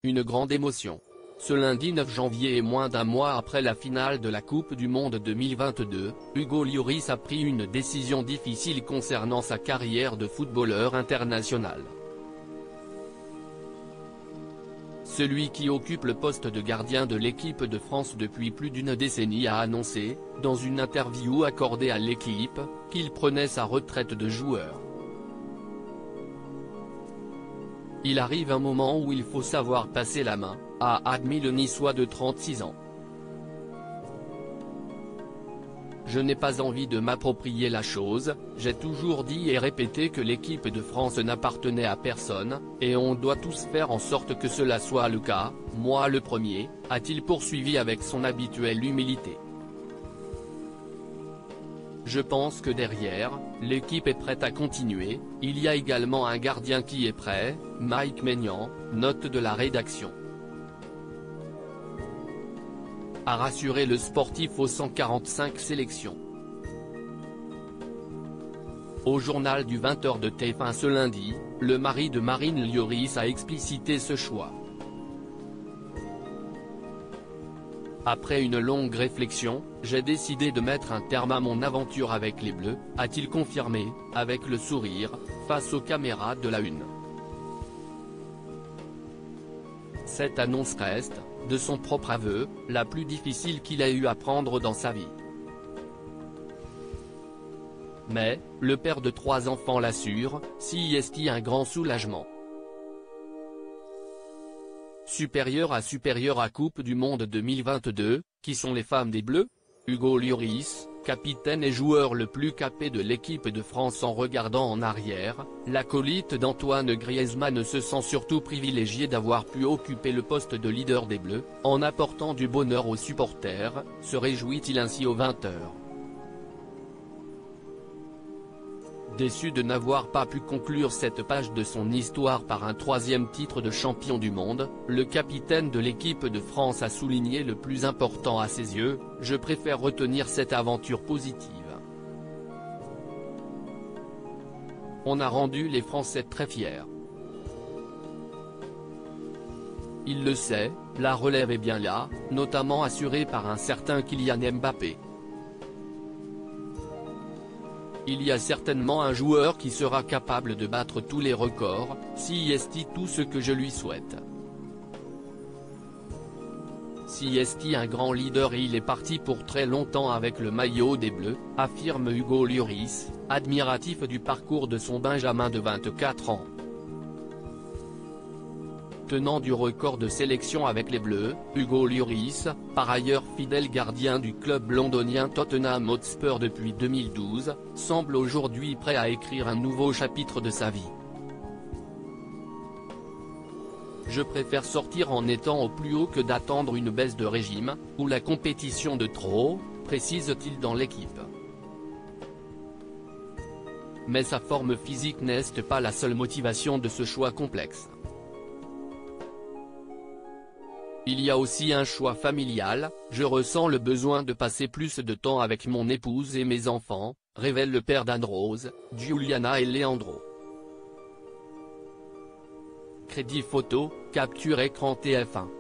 une grande émotion. Ce lundi 9 janvier et moins d'un mois après la finale de la Coupe du Monde 2022, Hugo Lloris a pris une décision difficile concernant sa carrière de footballeur international. Celui qui occupe le poste de gardien de l'équipe de France depuis plus d'une décennie a annoncé, dans une interview accordée à l'équipe, qu'il prenait sa retraite de joueur. Il arrive un moment où il faut savoir passer la main, a admis le Niçois de 36 ans. Je n'ai pas envie de m'approprier la chose, j'ai toujours dit et répété que l'équipe de France n'appartenait à personne, et on doit tous faire en sorte que cela soit le cas, moi le premier, a-t-il poursuivi avec son habituelle humilité. Je pense que derrière, l'équipe est prête à continuer, il y a également un gardien qui est prêt, Mike Maignan, note de la rédaction. A rassuré le sportif aux 145 sélections. Au journal du 20h de TF1 ce lundi, le mari de Marine Lloris a explicité ce choix. Après une longue réflexion, j'ai décidé de mettre un terme à mon aventure avec les Bleus, a-t-il confirmé, avec le sourire, face aux caméras de la Une. Cette annonce reste, de son propre aveu, la plus difficile qu'il a eu à prendre dans sa vie. Mais, le père de 3 enfants l'assure, si est-il un grand soulagement. Supérieur à Coupe du Monde 2022, qui sont les femmes des Bleus? Hugo Lloris, capitaine et joueur le plus capé de l'équipe de France en regardant en arrière, l'acolyte d'Antoine Griezmann se sent surtout privilégié d'avoir pu occuper le poste de leader des Bleus, en apportant du bonheur aux supporters, se réjouit-il ainsi aux 20h. Déçu de n'avoir pas pu conclure cette page de son histoire par un 3e titre de champion du monde, le capitaine de l'équipe de France a souligné le plus important à ses yeux, je préfère retenir cette aventure positive. On a rendu les Français très fiers. Il le sait, la relève est bien là, notamment assurée par un certain Kylian Mbappé. Il y a certainement un joueur qui sera capable de battre tous les records, si est tout ce que je lui souhaite. Si est un grand leader et il est parti pour très longtemps avec le maillot des Bleus, affirme Hugo Lloris, admiratif du parcours de son Benjamin de 24 ans. Tenant du record de sélection avec les Bleus, Hugo Lloris, par ailleurs fidèle gardien du club londonien Tottenham Hotspur depuis 2012, semble aujourd'hui prêt à écrire un nouveau chapitre de sa vie. Je préfère sortir en étant au plus haut que d'attendre une baisse de régime, ou la compétition de trop, précise-t-il dans l'équipe. Mais sa forme physique n'est pas la seule motivation de ce choix complexe. Il y a aussi un choix familial, je ressens le besoin de passer plus de temps avec mon épouse et mes enfants, révèle le père d'Anne-Rose, Giuliana et Leandro. Crédit photo, capture écran TF1.